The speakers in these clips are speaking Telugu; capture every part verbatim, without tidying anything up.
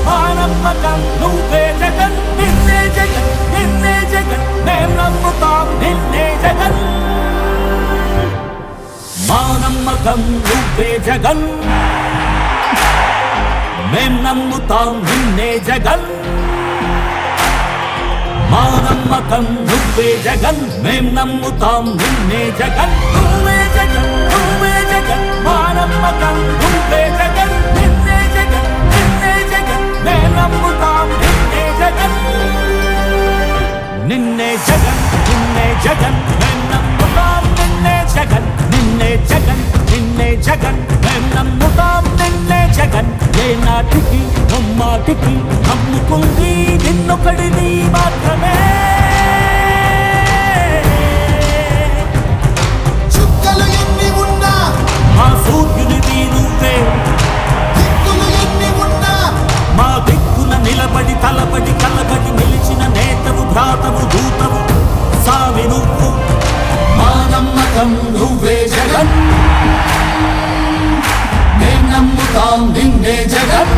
మా నమ్మకం నువ్వే జగన్ నిన్నే జగన్ నిన్నే జగన్ మేం నమ్ముతాం నిన్నే జగన్ మా నమ్మకం నువ్వే జగన్ మేం నమ్ముతాం నిన్నే జగన్ మా నమ్మకం నువ్వే జగన్ మేం నమ్ముతాం నిన్నే జగన్ నువ్వే జగన్ నువ్వే జగన్ మా నమ్మకం నువ్వే జగన్ నిన్నే జగన్ నిన్నే జగన్ మేం నమ్ముతాం నిన్నే జగన్ నిన్నే జగన్ నిన్నే జగన్ మేం నమ్ముతాం నిన్నే జగన్ నిన్నే జగన్ నిన్నే జగన్ మేం నమ్ముతాం నిన్నే జగన్ ఏ నాటికి నమ్మాటికి నమ్ముకుంది నిన్నొకడిని మాత్రమే చుక్కలు ఎన్ని ఉన్నా మా సూర్యునివి నువ్వే దిక్కులు ఎన్ని ఉన్నా మా దిక్కున నిలబడి తలబడి కలబడి నిలిచిన నేతవు భ్రాతవు దూతవు సామి నువ్వు మా నమ్మకం నువ్వే జగన్ మేం నమ్ముతాం నిన్నే జగన్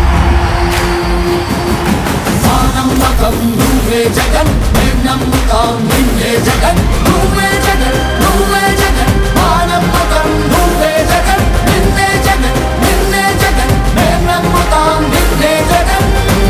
మా నమ్మకం నువ్వే జగన్ మేం నమ్ముతాం నిన్నే జగన్ నువ్వే జగన్ నువ్వే జగన్ మా నమ్మకం నువ్వే జగన్ నిన్నే జగన్ నిన్నే జగన్ మేం నమ్ముతాం నిన్నే జగన్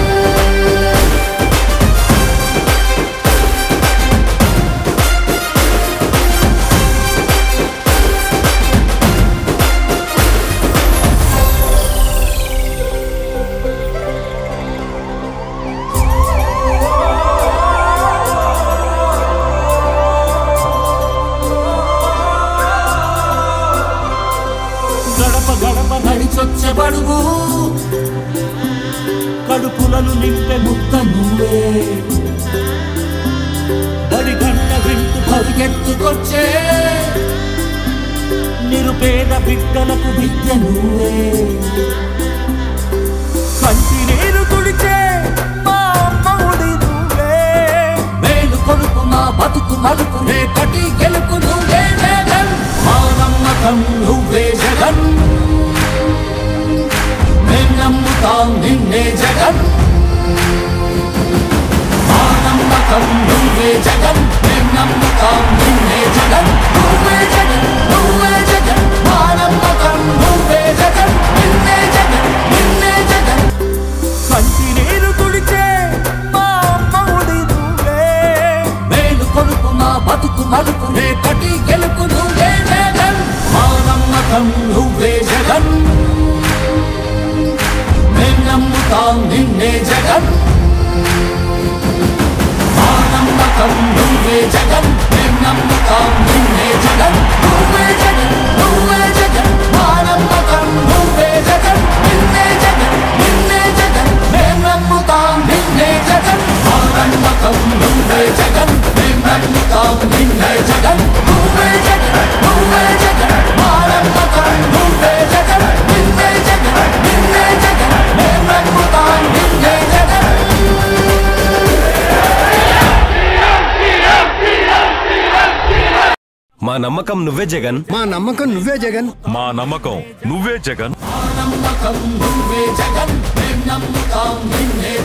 నడిచొచ్చబడుగు కడుపులను నింపే ముద్ద నువ్వే బడి గంట వింటూ పరిగెత్తుకొచ్చే నిరుపేద బిడ్డలకు విద్య నువ్వే కంటి నీరు తుడిచే మా అమ్మఒడి నువ్వే మేలు కొడుకు మా బతుకు మలుపు రేపటి గెలుపు నువ్వే జగన్ మా నమ్మకం నువ్వే జగన్ మేం నమ్ముతాం నిన్నే జగన్ మా నమ్మకం నువ్వే జగన్ మేం నమ్ముతాం నిన్నే జగన్ నువ్వే జగన్ నువ్వే జగన్ మా నమ్మకం నువ్వే జగన్ నిన్నే జగన్ నిన్నే జగన్ కంటి నీరు తుడిచే మా అమ్మఒడి నువ్వే మేలు కొడుకు మా బతుకు మలుపు రేపటి గెలుపు నువ్వే జగన్ మా నమ్మకం నువ్వే జగన్ మేం నమ్ముతాం నిన్నే జగన్ మా నమ్మకం నువ్వే జగన్ మేం నమ్ముతాం నిన్నే జగన్ నువ్వే జగన్ నువ్వే జగన్ మా నమ్మకం నువ్వే జగన్ నిన్నే జగన్ నిన్నే జగన్ మేం నమ్ముతాం నిన్నే జగన్ మా నమ్మకం నువ్వే జగన్ మేం నమ్ముతాం నిన్నే జగన్ నువ్వే జగన్ నువ్వే జగన్ మా నమ్మకం నువ్వే జగన్ నిన్నే జగన్ నిన్నే జగన్ మేం నమ్ముతాం నిన్నే జగన్ మా నమ్మకం నువ్వే జగన్ మా నమ్మకం నువ్వే జగన్ మా నమ్మకం నువ్వే జగన్ మా నమ్మకం నువ్వే జగన్ మేం నమ్ముతాం నిన్నే